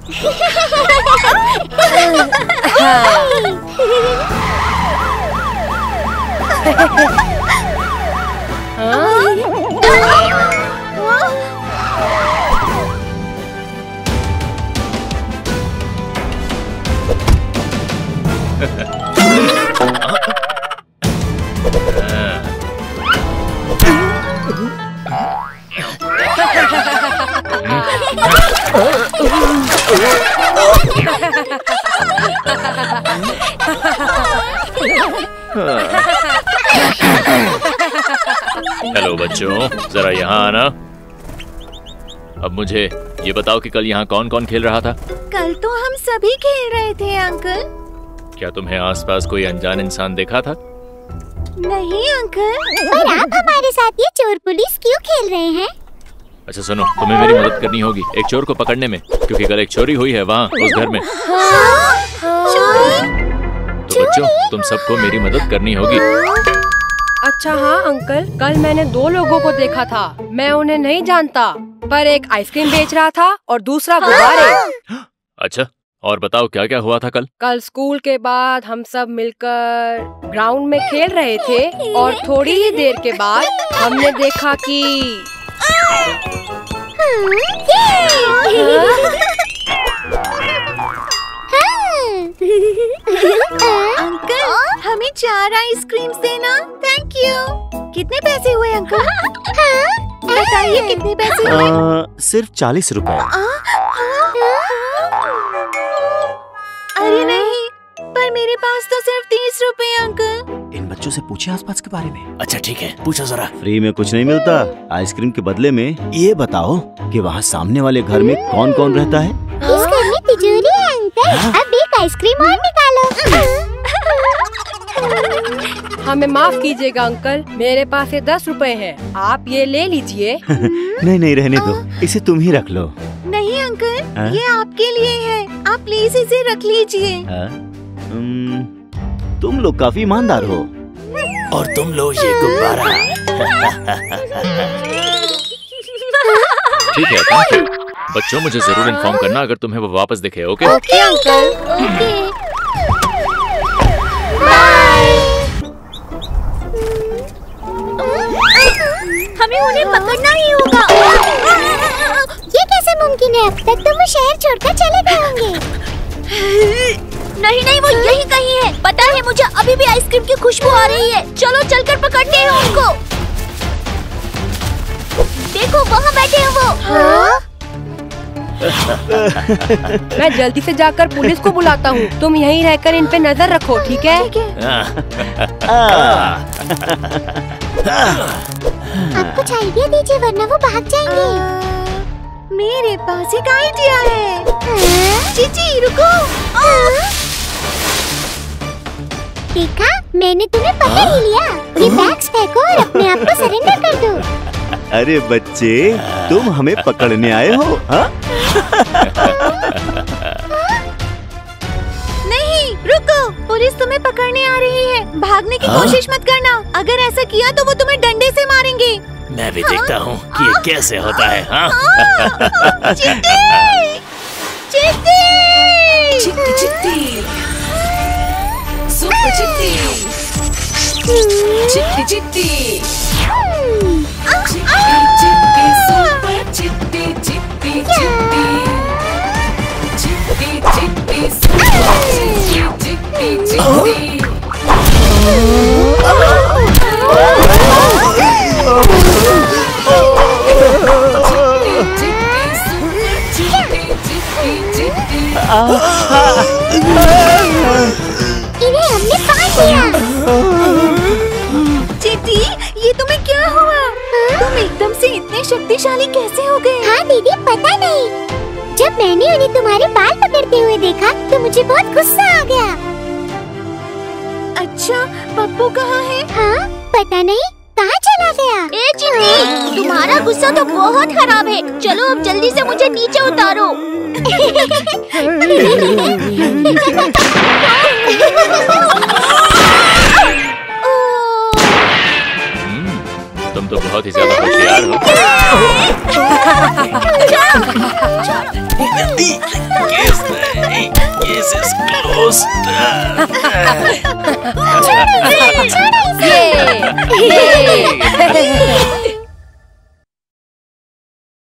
Hello बच्चों, जरा यहाँ आना। अब मुझे ये बताओ कि कल यहाँ कौन कौन खेल रहा था? कल तो हम सभी खेल रहे थे अंकल। क्या तुम्हें आसपास कोई अनजान इंसान देखा था? नहीं अंकल। पर आप हमारे साथ ये चोर पुलिस क्यों खेल रहे हैं? अच्छा सुनो, तुम्हें मेरी मदद करनी होगी एक चोर को पकड़ने में, क्योंकि कल एक चोरी हुई है वहाँ उस घर में। तो बच्चों, तुम सबको मेरी मदद करनी होगी। अच्छा हाँ अंकल, कल मैंने 2 लोगों को देखा था। मैं उन्हें नहीं जानता, पर एक आइसक्रीम बेच रहा था और दूसरा गुब्बारे। अच्छा, और बताओ क्या क्या हुआ था कल? कल स्कूल के बाद हम सब मिलकर ग्राउंड में खेल रहे थे और थोड़ी ही देर के बाद हमने देखा कि अंकल, हमें 4 आइसक्रीम देना। Thank you. कितने पैसे हुए अंकल? बताइए कितने पैसे हुए? सिर्फ 40 रुपए। अरे नहीं, पर मेरे पास तो सिर्फ 30 रुपए अंकल। इन बच्चों से पूछे आसपास के बारे में। अच्छा ठीक है, पूछो जरा। फ्री में कुछ नहीं मिलता। आइसक्रीम के बदले में ये बताओ कि वहाँ सामने वाले घर में कौन कौन रहता है? इस घर में तिजोरी है अंकल। अब एक आइसक्रीम और निकालो। हमें माफ कीजिएगा अंकल, मेरे पास ये 10 रुपए हैं, आप ये ले लीजिए। नहीं नहीं, रहने दो, इसे तुम ही रख लो। नहीं अंकल, ये आपके लिए है, आप प्लीज इसे रख लीजिए। तुम लोग काफी ईमानदार हो। और तुम लो ये गुब्बारा। ठीक है, थैंक यू। बच्चों, मुझे जरूर इन्फॉर्म करना अगर तुम्हें वो वापस दिखे। ओके? Okay uncle. ओके। हमें उन्हें पकड़ना ही होगा। ये कैसे मुमकिन है? अब तक तो वो शहर छोड़कर चले गए होंगे। नहीं नहीं, वो यही कहीं है। पता है मुझे, अभी भी आइसक्रीम की खुशबू आ रही है। चलो चलकर पकड़ते हैं उनको। देखो वहाँ बैठे हैं वो। मैं जल्दी से जाकर पुलिस को बुलाता हूँ। तुम यहीं रहकर इन पे नजर रखो, ठीक है? आप कुछ आइडिया दीजिए वरना वो भाग जाएंगे। मेरे पास एक आइडिया है। चीची रुको। देखा, मैंने तुम्हें पकड़ ही लिया। ये बैग्स फेंको और अपने आप को सरेंडर कर दो। अरे बच्चे, तुम हमें पकड़ने आए हो? हाँ? नहीं, रुको, पुलिस तुम्हें पकड़ने आ रही है। भागने की कोशिश मत करना। अगर ऐसा किया तो वो तुम्हें डंडे से मारेंगे। मैं भी देखता हूँ कि ये कैसे होता है। हाँ? चिट्टी! चिट्टी! चिट्टी चिट्टी, सुपर चिट्टी, चिट्टी चिट्टी, चिट्टी चिट्टी, सुपर चिट्टी, चिट्टी चिट्टी, चिट्टी चिट्टी, सुपर चिट्टी, चिट्टी चिट्टी। इन्हें हमने पाल लिया। चिट्टी, ये तुम्हें क्या हुआ? तुम एकदम से इतने शक्तिशाली कैसे हो गए? हाँ दीदी, पता नहीं। जब मैंने उन्हें तुम्हारे बाल पकड़ते हुए देखा तो मुझे बहुत गुस्सा आ गया। अच्छा, पप्पू कहाँ है? हाँ, पता नहीं कहाँ चला गया। ए चिट्टी, तुम्हारा गुस्सा तो बहुत खराब है। चलो अब जल्दी से मुझे नीचे उतारो। तुम तो बहुत ही ज्यादा होशियार हो। जल्दी Case is closed. ये